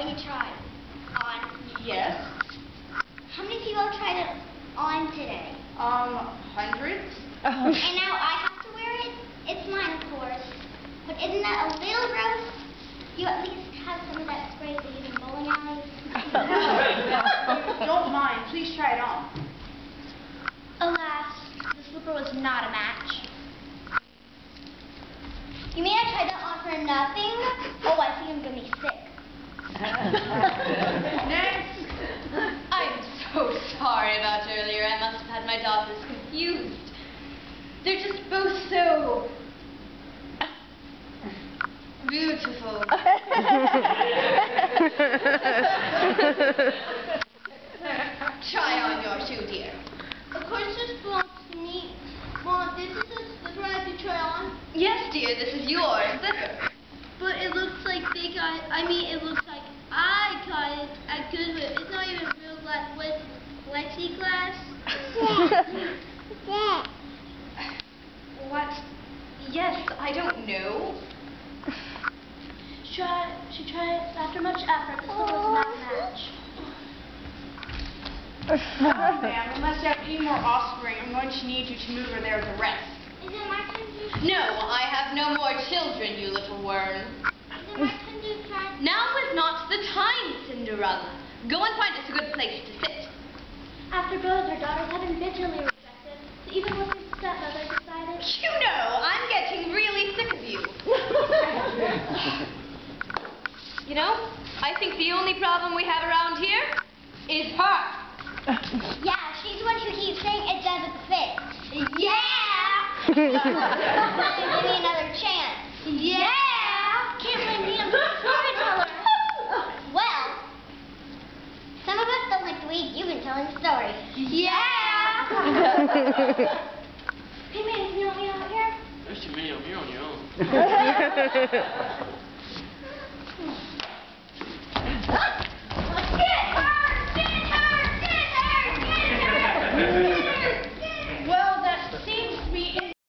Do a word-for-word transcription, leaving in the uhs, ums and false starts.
when you tried on? Yes. How many people tried it on today? Um, hundreds. Oh. And now I have to wear it? It's mine, of course. But isn't that a little gross? You at least have some of that spray they use in bowling alleys. Don't mind. Please try it on. Alas, the slipper was not a match. You mean I tried that on for nothing? Oh, I think I'm going to be sick. Next. I'm so sorry about earlier. I must have had my daughters confused. They're just both so beautiful. Try on your shoe, dear. Of course, this belongs to me. Mom, this is a slipper I have to try on? Yes, dear, this is your slipper. But it looks like they got it. I mean, it looks like I got it at Goodwill. It's not even real glass with plexiglass. Yeah. What? Yes, I don't know. She tried, she tried after much effort. The slipper was not a match. Oh, ma'am, unless you have any more offspring, I'm going to need you to move her there with the rest. Is it my turn to No, I have no more children, you little worm. Is it my turn to try? Now is not the time, Cinderella. Go and find us a good place to sit. After both her daughters had been bitterly rejected, even with her stepmother decided. You know, I'm getting really sick of you. You know, I think the only problem we have around here is her. Yeah, she's the one who keeps saying it doesn't fit. Yeah! Give me another chance. Yeah! Can't blame me, I'm the storyteller. Well, some of us don't like the way you've been telling the story. Yeah! Hey man, can you help me out here? Yes, you may help me on your own. Huh?